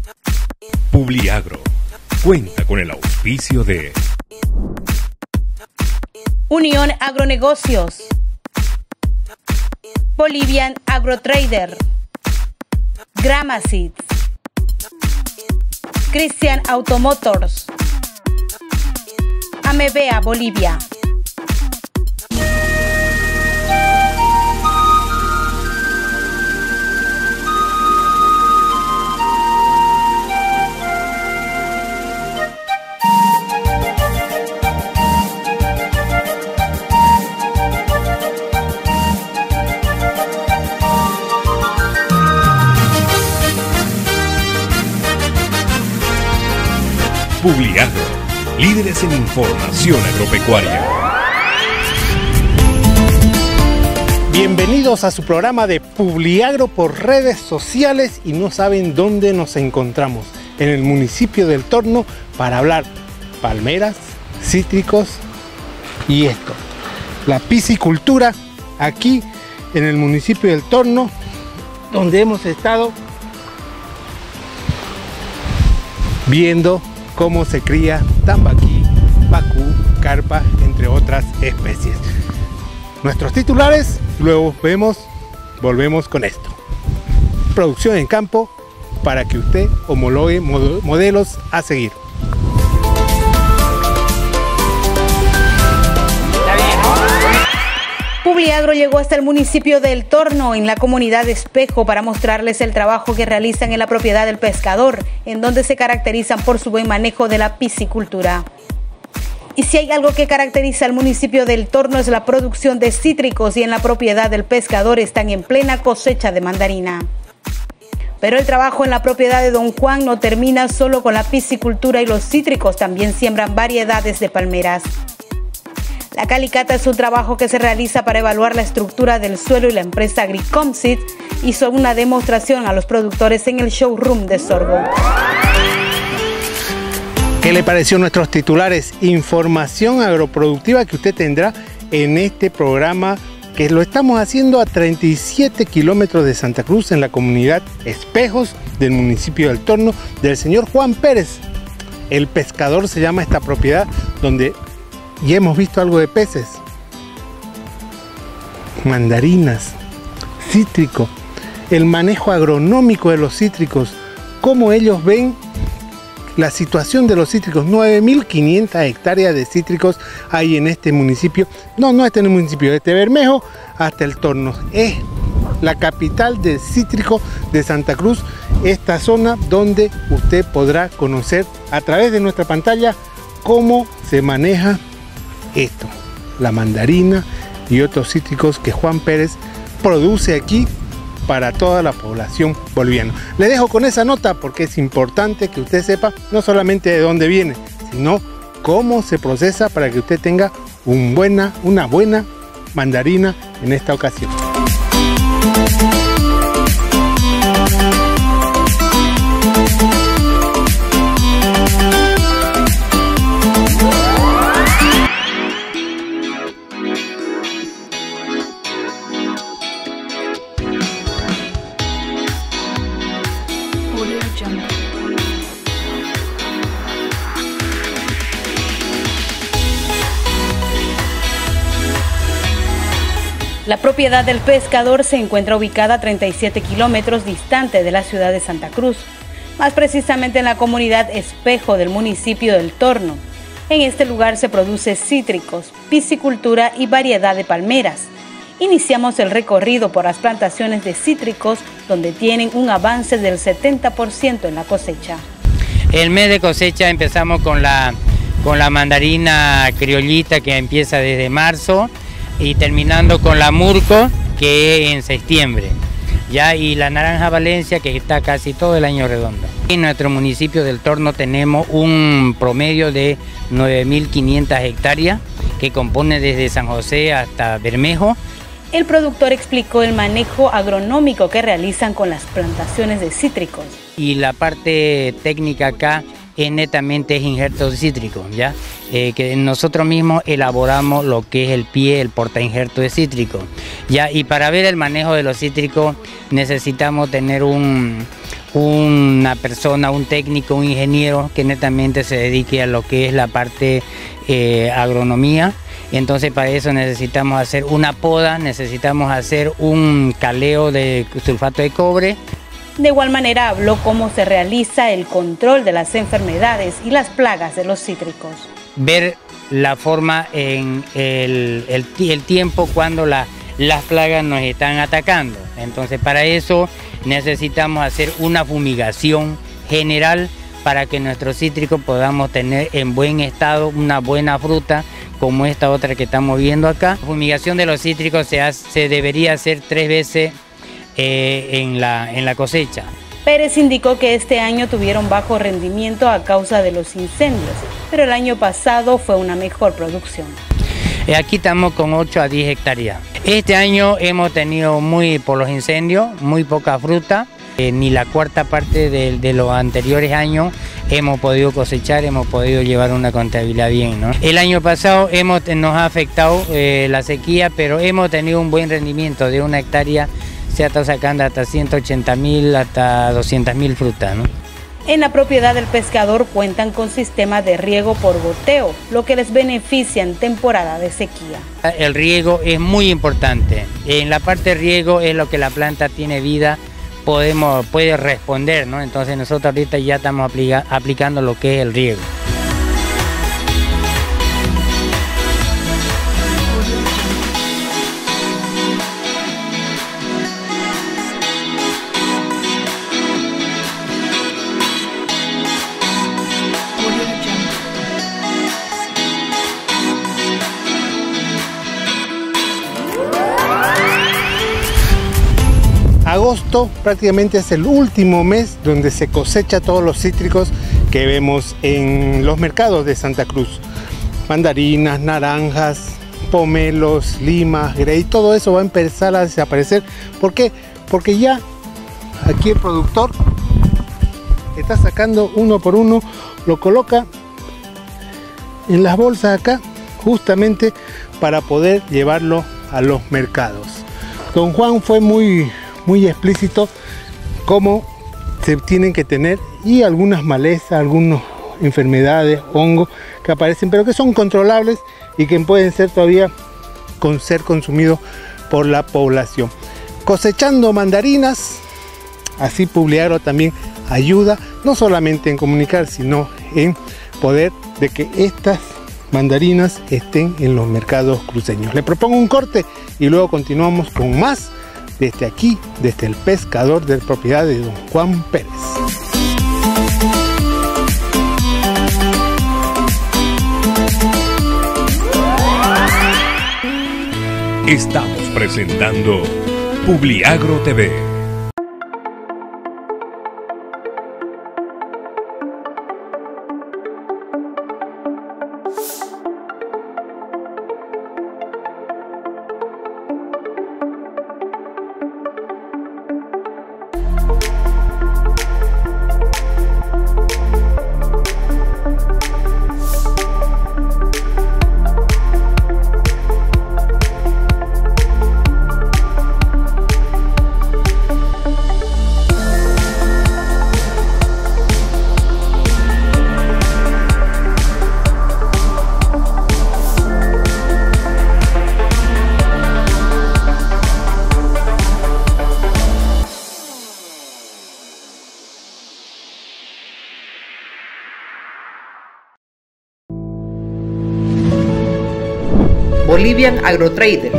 Publiagro cuenta con el auspicio de Unión Agronegocios, Bolivian AgroTrader, Gramaseed, Christian Automotors, Amevea Bolivia. Publiagro, líderes en información agropecuaria. Bienvenidos a su programa de Publiagro por redes sociales y no saben dónde nos encontramos. En el municipio del Torno para hablar palmeras, cítricos y esto. La piscicultura aquí en el municipio del Torno, donde hemos estado viendo cómo se cría tambaqui, pacú, carpa, entre otras especies. Nuestros titulares, luego volvemos con esto. Producción en campo para que usted homologue modelos a seguir. Publiagro llegó hasta el municipio del Torno, en la comunidad de Espejo, para mostrarles el trabajo que realizan en la propiedad del pescador, en donde se caracterizan por su buen manejo de la piscicultura. Y si hay algo que caracteriza al municipio del Torno es la producción de cítricos, y en la propiedad del pescador están en plena cosecha de mandarina. Pero el trabajo en la propiedad de Don Juan no termina solo con la piscicultura y los cítricos, también siembran variedades de palmeras. La calicata es un trabajo que se realiza para evaluar la estructura del suelo y la empresa Agricomseed hizo una demostración a los productores en el showroom de sorgo. ¿Qué le pareció nuestros titulares? Información agroproductiva que usted tendrá en este programa que lo estamos haciendo a 37 kilómetros de Santa Cruz en la comunidad Espejos del municipio del Torno del señor Juan Pérez. El pescador se llama esta propiedad donde y hemos visto algo de peces, mandarinas, cítrico, el manejo agronómico de los cítricos, cómo ellos ven la situación de los cítricos. 9.500 hectáreas de cítricos hay en este municipio, no este en el municipio, desde Bermejo hasta el Torno. Es la capital del cítrico de Santa Cruz, esta zona donde usted podrá conocer a través de nuestra pantalla cómo se maneja esto, la mandarina y otros cítricos que Juan Pérez produce aquí para toda la población boliviana. Le dejo con esa nota porque es importante que usted sepa no solamente de dónde viene, sino cómo se procesa para que usted tenga una buena mandarina en esta ocasión. La propiedad del pescador se encuentra ubicada a 37 kilómetros distante de la ciudad de Santa Cruz, más precisamente en la comunidad Espejo del municipio del Torno. En este lugar se produce cítricos, piscicultura y variedad de palmeras. Iniciamos el recorrido por las plantaciones de cítricos, donde tienen un avance del 70% en la cosecha. El mes de cosecha empezamos con la mandarina criollita, que empieza desde marzo, y terminando con la Murco, que es en septiembre, ya, y la naranja Valencia, que está casi todo el año redondo. En nuestro municipio del Torno tenemos un promedio de 9.500 hectáreas, que compone desde San José hasta Bermejo. El productor explicó el manejo agronómico que realizan con las plantaciones de cítricos. Y la parte técnica acá es netamente injertos cítricos, ¿ya? Que nosotros mismos elaboramos lo que es el pie, el porta injerto de cítrico, ¿ya? Y para ver el manejo de los cítricos necesitamos tener un una persona, un técnico, un ingeniero que netamente se dedique a lo que es la parte agronomía. Entonces para eso necesitamos hacer una poda, necesitamos hacer un caleo de sulfato de cobre. De igual manera habló cómo se realiza el control de las enfermedades y las plagas de los cítricos. Ver la forma en el tiempo cuando las plagas nos están atacando. Entonces para eso necesitamos hacer una fumigación general para que nuestros cítricos podamos tener en buen estado una buena fruta como esta otra que estamos viendo acá. La fumigación de los cítricos se debería hacer 3 veces en la cosecha. Pérez indicó que este año tuvieron bajo rendimiento a causa de los incendios, pero el año pasado fue una mejor producción. Aquí estamos con 8 a 10 hectáreas. Este año hemos tenido por los incendios, muy poca fruta. Ni la cuarta parte de los anteriores años hemos podido cosechar, hemos podido llevar una contabilidad bien, ¿no? El año pasado nos ha afectado la sequía, pero hemos tenido un buen rendimiento. De 1 hectárea se ha estado sacando hasta 180.000, hasta 200.000 frutas, ¿no? En la propiedad del pescador cuentan con sistema de riego por goteo, lo que les beneficia en temporada de sequía. El riego es muy importante. En la parte de riego es lo que la planta tiene vida, puede responder, ¿no? Entonces nosotros ahorita ya estamos aplicando lo que es el riego. Agosto prácticamente es el último mes donde se cosecha todos los cítricos que vemos en los mercados de Santa Cruz. Mandarinas, naranjas, pomelos, limas, grey, todo eso va a empezar a desaparecer. ¿Por qué? Porque ya aquí el productor está sacando uno por uno, lo coloca en las bolsas acá, justamente para poder llevarlo a los mercados. Don Juan fue muy explícito cómo se tienen que tener, y algunas malezas, algunas enfermedades, hongos que aparecen, pero que son controlables y que pueden ser todavía ser consumidos por la población. Cosechando mandarinas, así Publiagro también ayuda no solamente en comunicar, sino en poder de que estas mandarinas estén en los mercados cruceños. Le propongo un corte y luego continuamos con más desde aquí, desde el pescador de propiedad de don Juan Pérez. Estamos presentando Publiagro TV. Bolivian AgroTrader.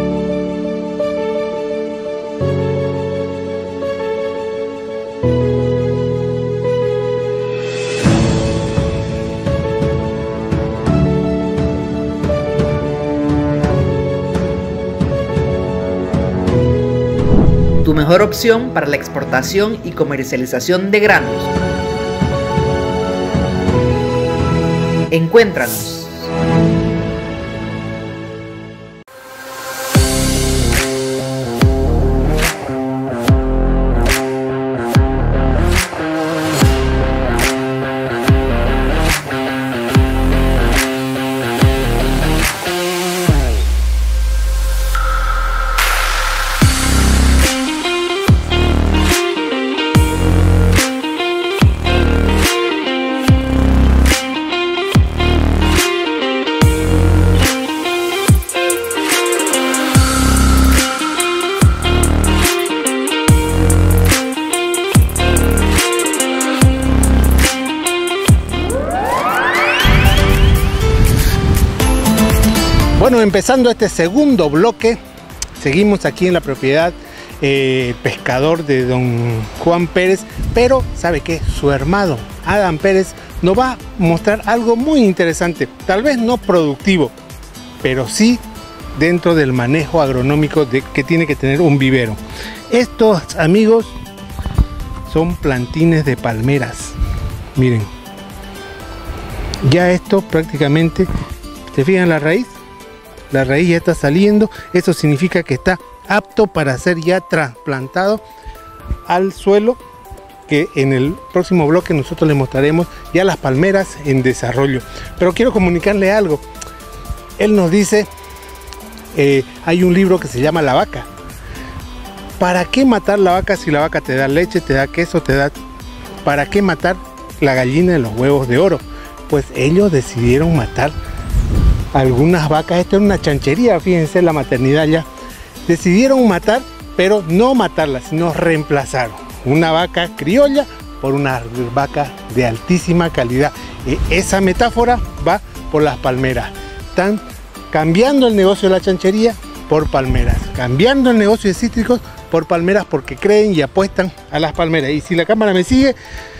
Tu mejor opción para la exportación y comercialización de granos. Encuéntranos. Bueno, empezando este segundo bloque, seguimos aquí en la propiedad El Pescador de don Juan Pérez, pero ¿sabe qué? Su hermano Adam Pérez nos va a mostrar algo muy interesante, tal vez no productivo, pero sí dentro del manejo agronómico que tiene que tener un vivero. Estos, amigos, son plantines de palmeras. Miren, ya esto prácticamente, ¿se fijan la raíz? La raíz ya está saliendo, eso significa que está apto para ser ya trasplantado al suelo, que en el próximo bloque nosotros les mostraremos ya las palmeras en desarrollo. Pero quiero comunicarle algo. Él nos dice, hay un libro que se llama La Vaca. ¿Para qué matar la vaca si la vaca te da leche, te da queso, te da... ¿Para qué matar la gallina de los huevos de oro? Pues ellos decidieron matar algunas vacas. Esto es una chanchería, fíjense la maternidad ya. Decidieron matar, pero no matarla, sino reemplazar una vaca criolla por una vaca de altísima calidad. Esa metáfora va por las palmeras. Están cambiando el negocio de la chanchería por palmeras, cambiando el negocio de cítricos por palmeras, porque creen y apuestan a las palmeras. Y si la cámara me sigue,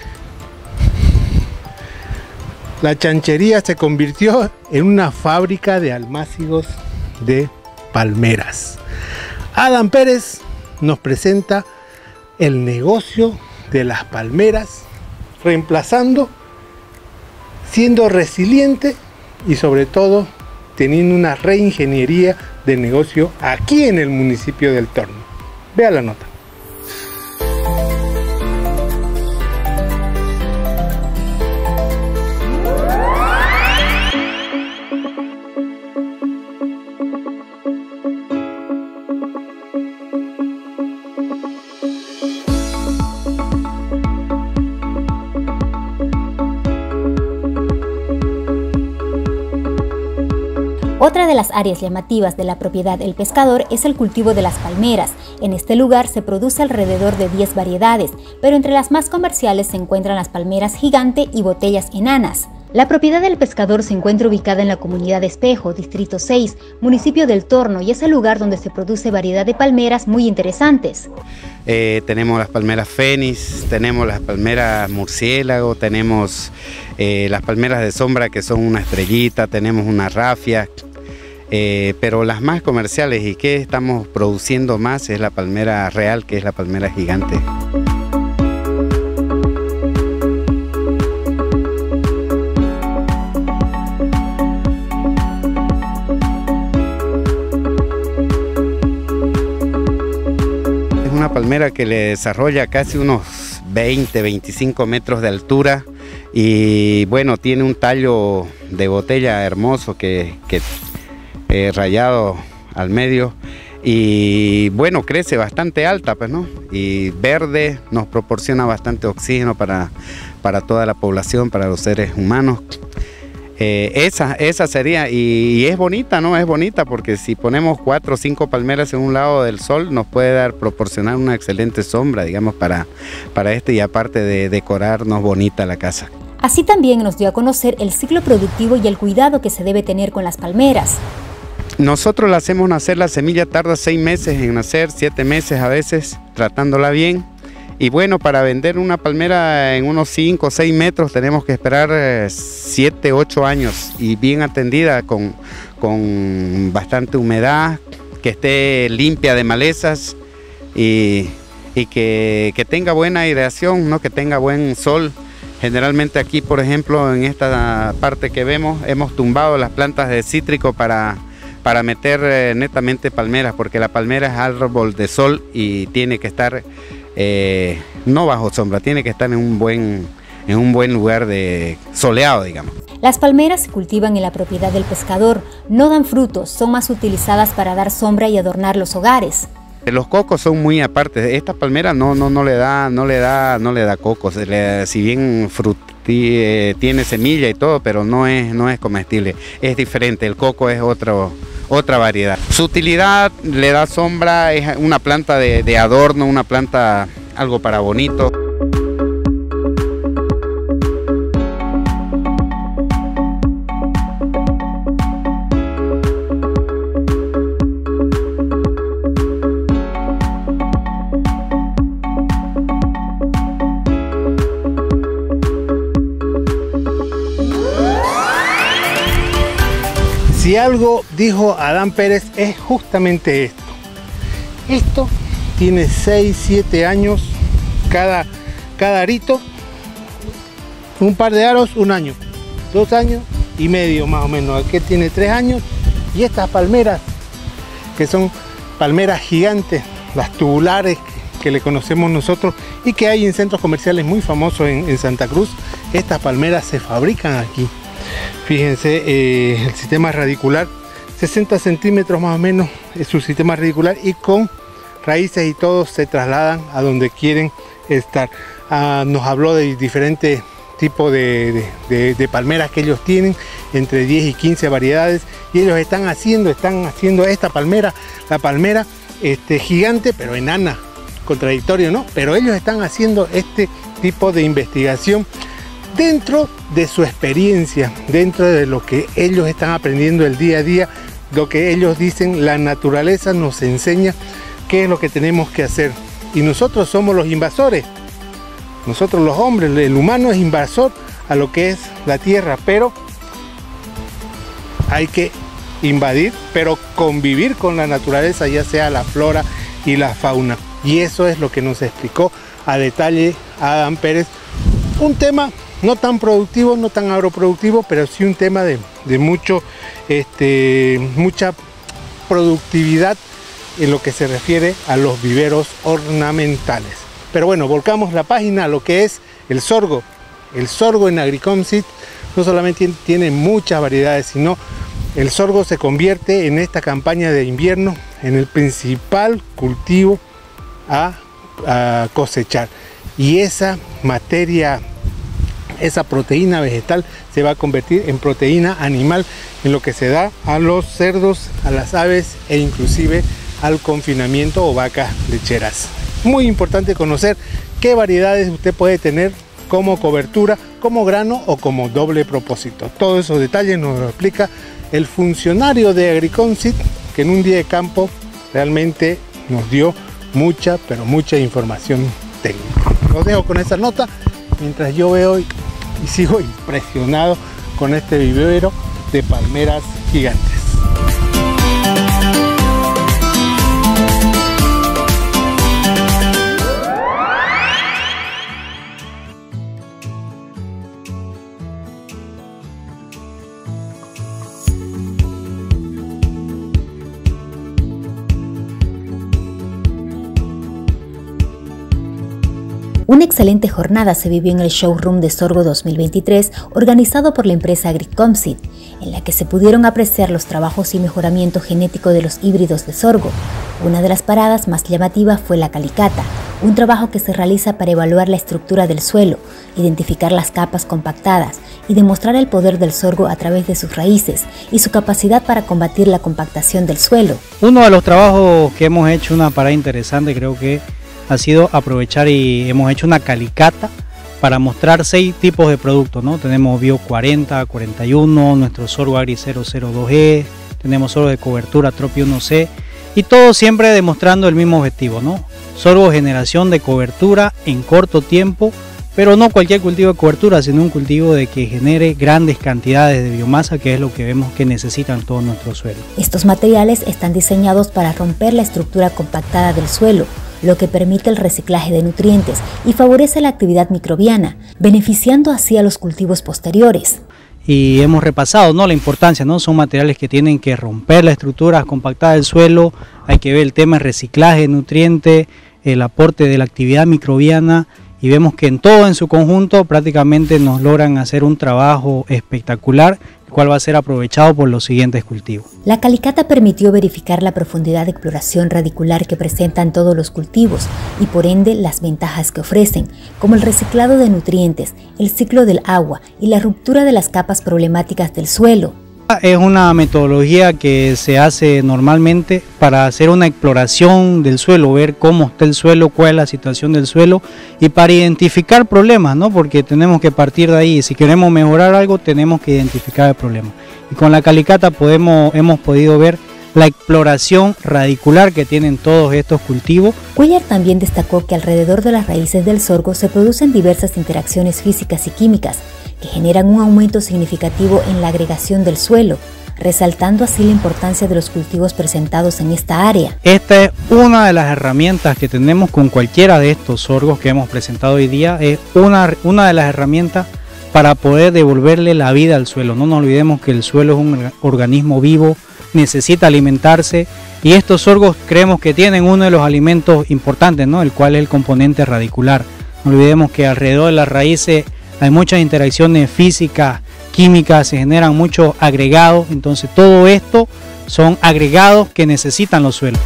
la chanchería se convirtió en una fábrica de almácigos de palmeras. Adam Pérez nos presenta el negocio de las palmeras, reemplazando, siendo resiliente y sobre todo teniendo una reingeniería de negocio aquí en el municipio del Torno. Vea la nota. Otra de las áreas llamativas de la propiedad El Pescador es el cultivo de las palmeras. En este lugar se produce alrededor de 10 variedades, pero entre las más comerciales se encuentran las palmeras gigante y botellas enanas. La propiedad del Pescador se encuentra ubicada en la comunidad de Espejo, distrito 6, municipio del Torno, y es el lugar donde se produce variedad de palmeras muy interesantes. Tenemos las palmeras fénix, tenemos las palmeras murciélago, tenemos las palmeras de sombra que son una estrellita, tenemos una rafia, pero las más comerciales y que estamos produciendo más es la palmera real, que es la palmera gigante. Una palmera que le desarrolla casi unos 20-25 metros de altura y bueno, tiene un tallo de botella hermoso que rayado al medio y bueno, crece bastante alta, pues, ¿no? Y verde, nos proporciona bastante oxígeno para toda la población, para los seres humanos. Esa sería, y es bonita, ¿no? Es bonita porque si ponemos 4 o 5 palmeras en un lado del sol nos puede proporcionar una excelente sombra, digamos, para y aparte de decorarnos bonita la casa. Así también nos dio a conocer el ciclo productivo y el cuidado que se debe tener con las palmeras. Nosotros la hacemos nacer, la semilla tarda 6 meses en nacer, 7 meses a veces, tratándola bien. Y bueno, para vender una palmera en unos 5 o 6 metros tenemos que esperar 7, 8 años y bien atendida con bastante humedad, que esté limpia de malezas y que tenga buena aireación, ¿no? Que tenga buen sol. Generalmente aquí, por ejemplo, en esta parte que vemos, hemos tumbado las plantas de cítrico para meter netamente palmeras, porque la palmera es árbol de sol y tiene que estar no bajo sombra, tiene que estar en un buen lugar de soleado, digamos. Las palmeras se cultivan en la propiedad del Pescador, no dan frutos, son más utilizadas para dar sombra y adornar los hogares. Los cocos son muy aparte. Esta palmera no le da cocos. Si bien tiene semilla y todo, pero no es comestible. Es diferente. El coco es otra variedad. Su utilidad le da sombra, es una planta de adorno, una planta algo para bonito. Si algo dijo Adán Pérez es justamente esto. Esto tiene 6, 7 años cada arito. Un par de aros, 1 año. 2 años y medio más o menos. Aquí tiene 3 años. Y estas palmeras, que son palmeras gigantes, las tubulares que le conocemos nosotros y que hay en centros comerciales muy famosos en Santa Cruz, estas palmeras se fabrican aquí. Fíjense, el sistema radicular, 60 centímetros más o menos es su sistema radicular, y con raíces y todo se trasladan a donde quieren estar. Nos habló de diferentes tipos de palmeras que ellos tienen, entre 10 y 15 variedades, y ellos están haciendo esta palmera, la palmera gigante pero enana, contradictorio, ¿no? Pero ellos están haciendo este tipo de investigación dentro de su experiencia, dentro de lo que ellos están aprendiendo el día a día, lo que ellos dicen, la naturaleza nos enseña qué es lo que tenemos que hacer. Y nosotros somos los invasores, nosotros los hombres, el humano es invasor a lo que es la tierra, pero hay que invadir, pero convivir con la naturaleza, ya sea la flora y la fauna. Y eso es lo que nos explicó a detalle Adán Pérez. Un tema no tan productivo, no tan agroproductivo, pero sí un tema de mucha productividad en lo que se refiere a los viveros ornamentales. Pero bueno, volcamos la página a lo que es el sorgo. El sorgo en Agricomseed no solamente tiene muchas variedades, sino el sorgo se convierte en esta campaña de invierno en el principal cultivo a cosechar. Y esa materia, esa proteína vegetal se va a convertir en proteína animal, en lo que se da a los cerdos, a las aves e inclusive al confinamiento o vacas lecheras. Muy importante conocer qué variedades usted puede tener como cobertura, como grano o como doble propósito. Todos esos detalles nos lo explica el funcionario de Agricomseed, que en un día de campo realmente nos dio mucha, pero mucha información técnica. Los dejo con esa nota mientras yo veo y sigo impresionado con este vivero de palmeras gigantes. Una excelente jornada se vivió en el Showroom de Sorgo 2023 organizado por la empresa Agricomseed, en la que se pudieron apreciar los trabajos y mejoramiento genético de los híbridos de sorgo. Una de las paradas más llamativas fue la calicata, un trabajo que se realiza para evaluar la estructura del suelo, identificar las capas compactadas y demostrar el poder del sorgo a través de sus raíces y su capacidad para combatir la compactación del suelo. Uno de los trabajos que hemos hecho, una parada interesante, creo que ha sido aprovechar y hemos hecho una calicata para mostrar 6 tipos de productos, ¿no? Tenemos Bio 40, 41, nuestro sorgo Agri 002E, tenemos sorgo de cobertura Tropi 1C, y todo siempre demostrando el mismo objetivo, ¿no? Sorgo generación de cobertura en corto tiempo, pero no cualquier cultivo de cobertura, sino un cultivo de que genere grandes cantidades de biomasa, que es lo que vemos que necesitan todo nuestro suelo. Estos materiales están diseñados para romper la estructura compactada del suelo, lo que permite el reciclaje de nutrientes y favorece la actividad microbiana, beneficiando así a los cultivos posteriores. Y hemos repasado, ¿no?, la importancia, ¿no? Son materiales que tienen que romper la estructura compactada del suelo, hay que ver el tema de reciclaje de nutrientes, el aporte de la actividad microbiana, y vemos que en todo en su conjunto prácticamente nos logran hacer un trabajo espectacular, el cual va a ser aprovechado por los siguientes cultivos. La calicata permitió verificar la profundidad de exploración radicular que presentan todos los cultivos y por ende las ventajas que ofrecen, como el reciclado de nutrientes, el ciclo del agua y la ruptura de las capas problemáticas del suelo. Es una metodología que se hace normalmente para hacer una exploración del suelo, ver cómo está el suelo, cuál es la situación del suelo y para identificar problemas, ¿no? Porque tenemos que partir de ahí. Si queremos mejorar algo, tenemos que identificar el problema. Y con la calicata hemos podido ver la exploración radicular que tienen todos estos cultivos. Cuellar también destacó que alrededor de las raíces del sorgo se producen diversas interacciones físicas y químicas que generan un aumento significativo en la agregación del suelo, resaltando así la importancia de los cultivos presentados en esta área. Esta es una de las herramientas que tenemos con cualquiera de estos sorgos que hemos presentado hoy día, es una de las herramientas para poder devolverle la vida al suelo. No nos olvidemos que el suelo es un organismo vivo, necesita alimentarse, y estos sorgos creemos que tienen uno de los alimentos importantes, ¿no? El cual es el componente radicular. No olvidemos que alrededor de las raíces hay muchas interacciones físicas, químicas, se generan muchos agregados, entonces todo esto son agregados que necesitan los suelos.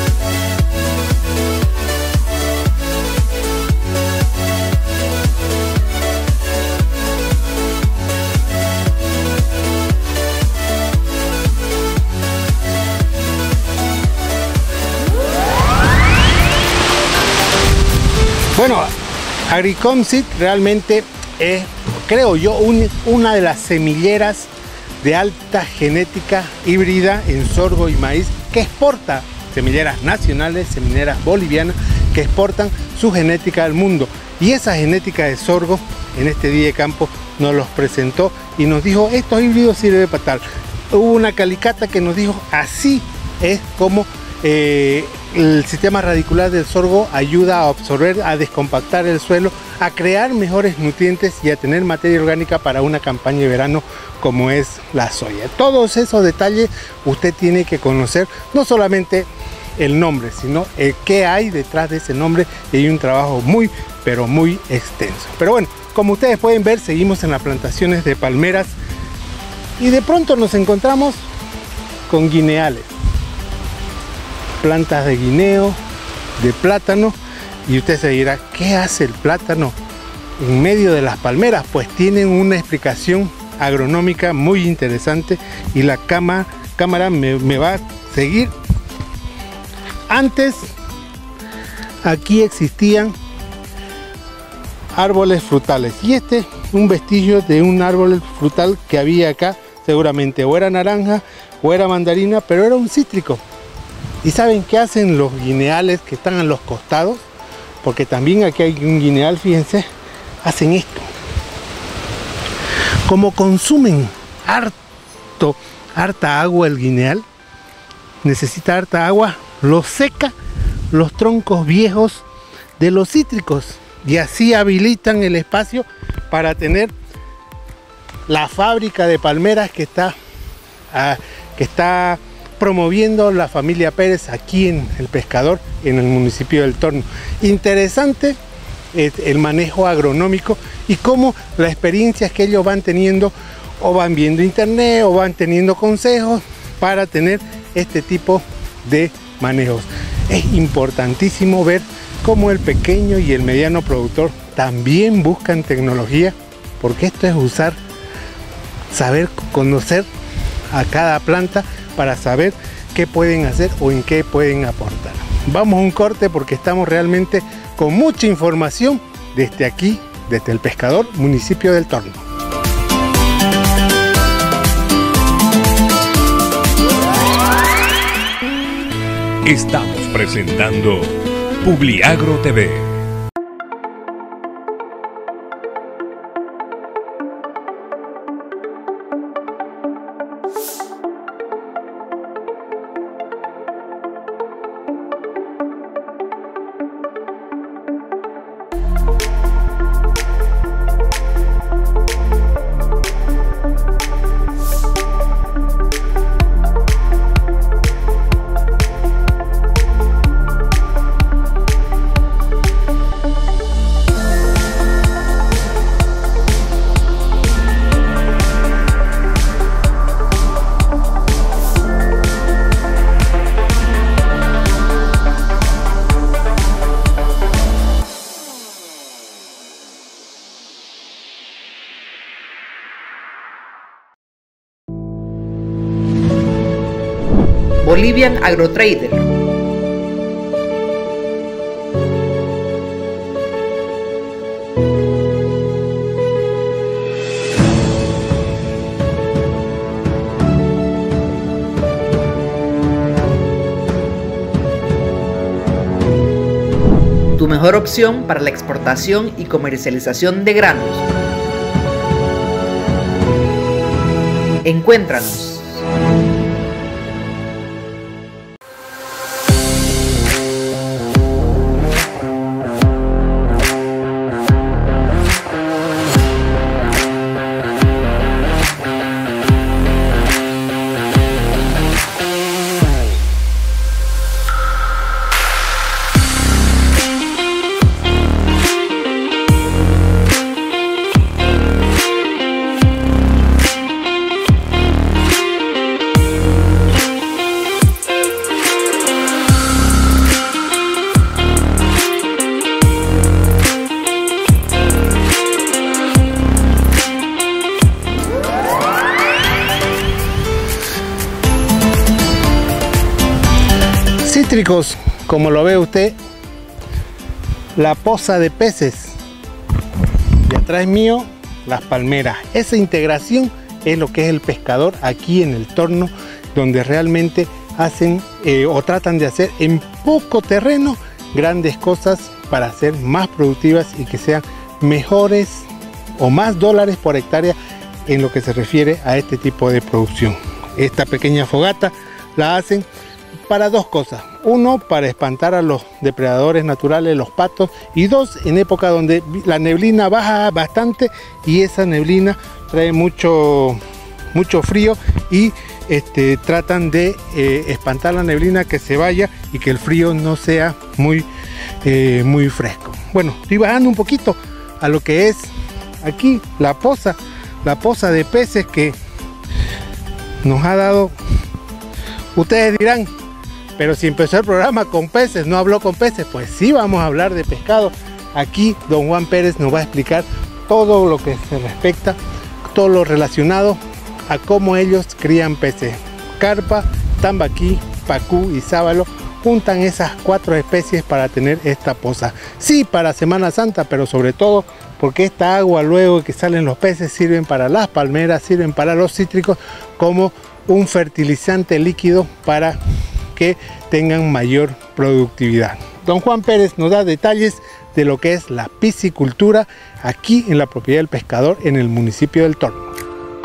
Bueno, Agricomseed realmente es, creo yo, una de las semilleras de alta genética híbrida en sorgo y maíz que exporta, semilleras nacionales, semilleras bolivianas que exportan su genética al mundo. Y esa genética de sorgo en este día de campo nos los presentó y nos dijo, estos híbridos sirven para tal. Hubo una calicata que nos dijo, así es como el sistema radicular del sorgo ayuda a absorber, a descompactar el suelo, a crear mejores nutrientes y a tener materia orgánica para una campaña de verano como es la soya. Todos esos detalles usted tiene que conocer, no solamente el nombre, sino el qué hay detrás de ese nombre, y hay un trabajo muy, pero muy extenso. Pero bueno, como ustedes pueden ver, seguimos en las plantaciones de palmeras y de pronto nos encontramos con guineales. Plantas de guineo, de plátano, y usted se dirá, ¿qué hace el plátano en medio de las palmeras? Pues tienen una explicación agronómica muy interesante y la cámara me va a seguir. Antes aquí existían árboles frutales y este es un vestigio de un árbol frutal que había acá, seguramente o era naranja o era mandarina, pero era un cítrico. ¿Y saben qué hacen los guineales que están a los costados? Porque también aquí hay un guineal, fíjense, hacen esto. Como consumen harta agua el guineal, necesita harta agua, lo seca los troncos viejos de los cítricos y así habilitan el espacio para tener la fábrica de palmeras que está promoviendo la familia Pérez aquí en El Pescador, en el municipio del Torno. Interesante el manejo agronómico y cómo las experiencias que ellos van teniendo, o van viendo internet o van teniendo consejos para tener este tipo de manejos. Es importantísimo ver cómo el pequeño y el mediano productor también buscan tecnología, porque esto es saber conocer a cada planta para saber qué pueden hacer o en qué pueden aportar. Vamos a un corte porque estamos realmente con mucha información desde aquí, desde El Pescador, municipio del Torno. Estamos presentando Publiagro TV. Bolivian AgroTrader. Tu mejor opción para la exportación y comercialización de granos. Encuéntranos. cítricos, como lo ve usted, la poza de peces y atrás mío las palmeras. Esa integración es lo que es el pescador aquí en el Torno, donde realmente hacen o tratan de hacer en poco terreno grandes cosas para ser más productivas y que sean mejores o más dólares por hectárea en lo que se refiere a este tipo de producción. Esta pequeña fogata la hacen para dos cosas: uno, para espantar a los depredadores naturales, los patos, y dos, en época donde la neblina baja bastante y esa neblina trae mucho frío y tratan de espantar la neblina, que se vaya y que el frío no sea muy fresco. Bueno, estoy bajando un poquito a lo que es aquí la poza de peces que nos ha dado. Ustedes dirán, pero si empezó el programa con peces, no habló con peces. Pues sí, vamos a hablar de pescado. Aquí don Juan Pérez nos va a explicar todo lo que se respecta, todo lo relacionado a cómo ellos crían peces. Carpa, tambaquí, pacú y sábalo juntan esas 4 especies para tener esta poza. Sí, para Semana Santa, pero sobre todo porque esta agua luego que salen los peces sirven para las palmeras, sirven para los cítricos como un fertilizante líquido para que tengan mayor productividad. Don Juan Pérez nos da detalles de lo que es la piscicultura aquí en la propiedad del pescador en el municipio del Torno.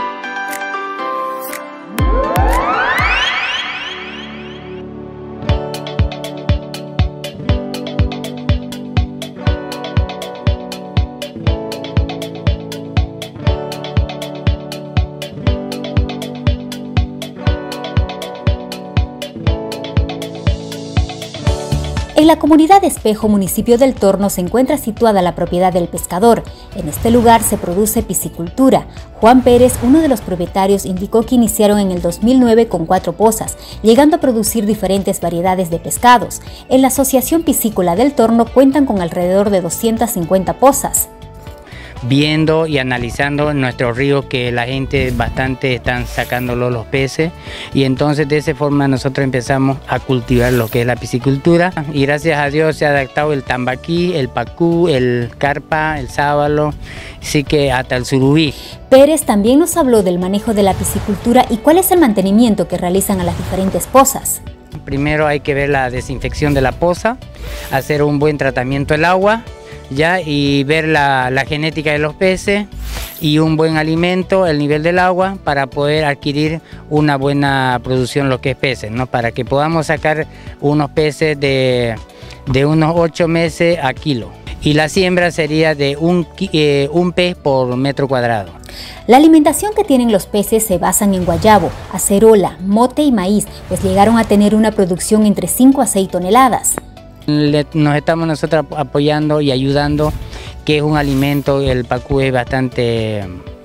En la comunidad de Espejo, municipio del Torno, se encuentra situada la propiedad del pescador. En este lugar se produce piscicultura. Juan Pérez, uno de los propietarios, indicó que iniciaron en el 2009 con 4 pozas, llegando a producir diferentes variedades de pescados. En la Asociación Piscícola del Torno cuentan con alrededor de 250 pozas. Viendo y analizando nuestros ríos, que la gente bastante están sacándolo los peces, y entonces de esa forma nosotros empezamos a cultivar lo que es la piscicultura, y gracias a Dios se ha adaptado el tambaquí, el pacú, el carpa, el sábalo, así que hasta el surubí. Pérez también nos habló del manejo de la piscicultura y cuál es el mantenimiento que realizan a las diferentes pozas. Primero hay que ver la desinfección de la poza, hacer un buen tratamiento del agua, ya, y ver la genética de los peces y un buen alimento, el nivel del agua, para poder adquirir una buena producción lo que es peces, ¿no? Para que podamos sacar unos peces de unos 8 meses a kilo. Y la siembra sería de un pez por metro cuadrado. La alimentación que tienen los peces se basan en guayabo, acerola, mote y maíz, pues llegaron a tener una producción entre 5 a 6 toneladas. Nos estamos nosotros apoyando y ayudando, que es un alimento, el pacú es bastante,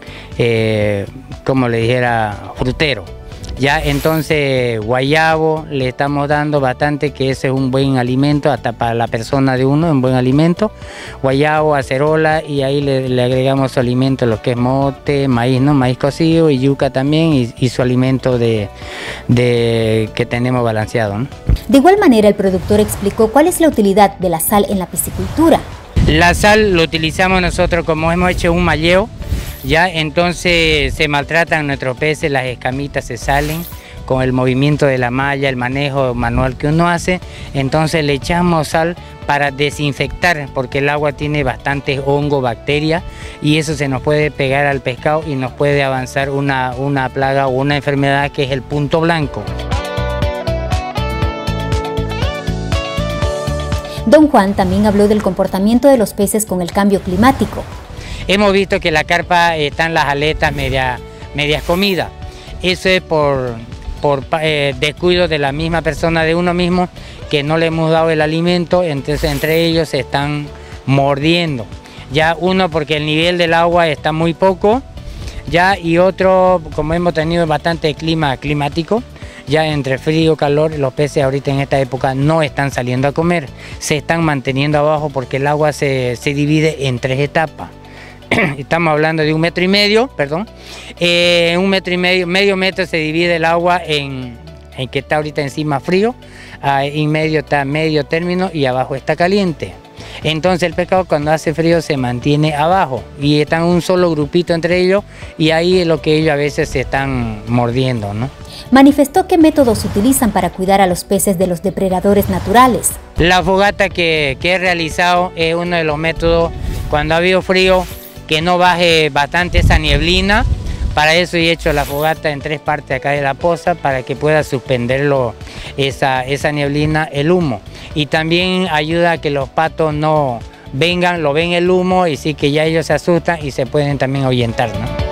como le dijera, frutero. Ya, entonces guayabo le estamos dando bastante, que ese es un buen alimento, hasta para la persona de uno, un buen alimento. Guayabo, acerola, y ahí le agregamos su alimento, lo que es mote, maíz, ¿no? Maíz cocido y yuca también, y su alimento que tenemos balanceado, ¿no? De igual manera, el productor explicó cuál es la utilidad de la sal en la piscicultura. La sal lo utilizamos nosotros como hemos hecho un malleo, ya, entonces se maltratan nuestros peces, las escamitas se salen con el movimiento de la malla, el manejo manual que uno hace, entonces le echamos sal para desinfectar, porque el agua tiene bastante hongo, bacteria, y eso se nos puede pegar al pescado y nos puede avanzar una plaga o una enfermedad que es el punto blanco. Don Juan también habló del comportamiento de los peces con el cambio climático. Hemos visto que la carpa están las aletas medias comidas. Eso es por descuido de la misma persona, de uno mismo, que no le hemos dado el alimento, entonces entre ellos se están mordiendo. Ya uno porque el nivel del agua está muy poco, ya, y otro como hemos tenido bastante climático, ya entre frío y calor, los peces ahorita en esta época no están saliendo a comer, se están manteniendo abajo porque el agua se divide en 3 etapas. Estamos hablando de 1,5 metros, perdón. 1,5 metros, medio metro se divide el agua en que está ahorita encima frío, en medio está medio término y abajo está caliente. Entonces el pescado cuando hace frío se mantiene abajo y están un solo grupito entre ellos y ahí es lo que ellos a veces se están mordiendo, ¿no? Manifestó qué métodos utilizan para cuidar a los peces de los depredadores naturales. La fogata que he realizado es uno de los métodos cuando ha habido frío, que no baje bastante esa nieblina. Para eso he hecho la fogata en 3 partes acá de la poza para que pueda suspenderlo esa nieblina, el humo. Y también ayuda a que los patos no vengan, lo ven el humo y sí que ya ellos se asustan y se pueden también ahuyentar, ¿no?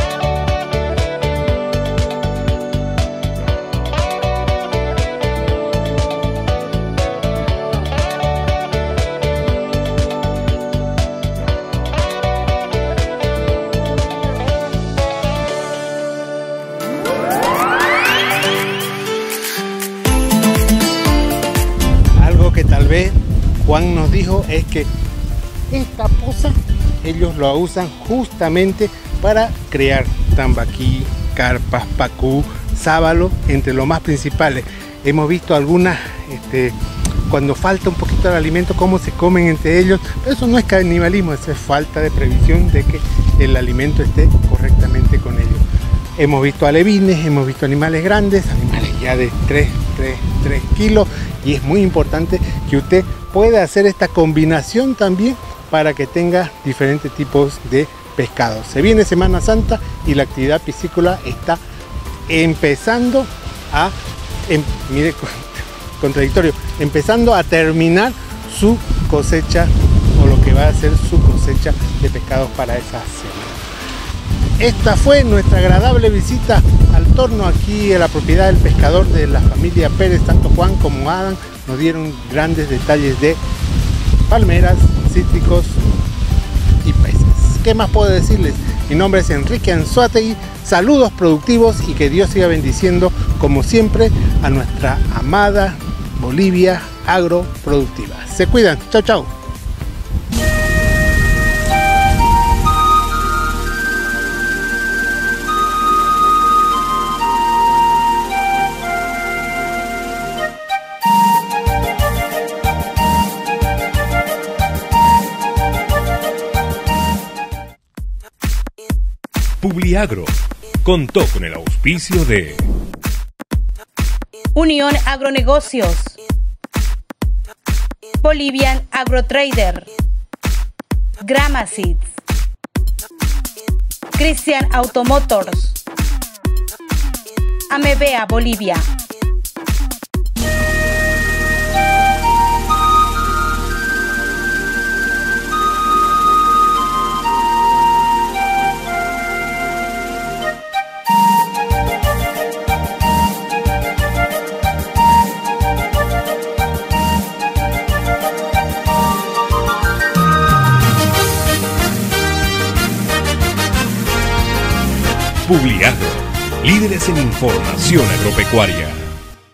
Que tal vez Juan nos dijo es que esta poza ellos lo usan justamente para crear tambaquí, carpas, pacú, sábalo, entre los más principales. Hemos visto algunas, cuando falta un poquito de alimento, cómo se comen entre ellos, pero eso no es canibalismo, eso es falta de previsión de que el alimento esté correctamente con ellos. Hemos visto alevines, hemos visto animales grandes, animales ya de 3 kilos, y es muy importante que usted pueda hacer esta combinación también para que tenga diferentes tipos de pescados. Se viene Semana Santa y la actividad piscícola está empezando a, mire, contradictorio, empezando a terminar su cosecha o lo que va a ser su cosecha de pescados para esa semana. Esta fue nuestra agradable visita al torno aquí a la propiedad del pescador de la familia Pérez. Tanto Juan como Adam nos dieron grandes detalles de palmeras, cítricos y peces. ¿Qué más puedo decirles? Mi nombre es Enrique Anzoátegui. Saludos productivos y que Dios siga bendiciendo como siempre a nuestra amada Bolivia agroproductiva. Se cuidan. Chau, chau. Publiagro contó con el auspicio de Unión Agronegocios, Bolivian AgroTrader, Grama Seeds, Christian Automotors, Amebea Bolivia. Publiagro, líderes en información agropecuaria.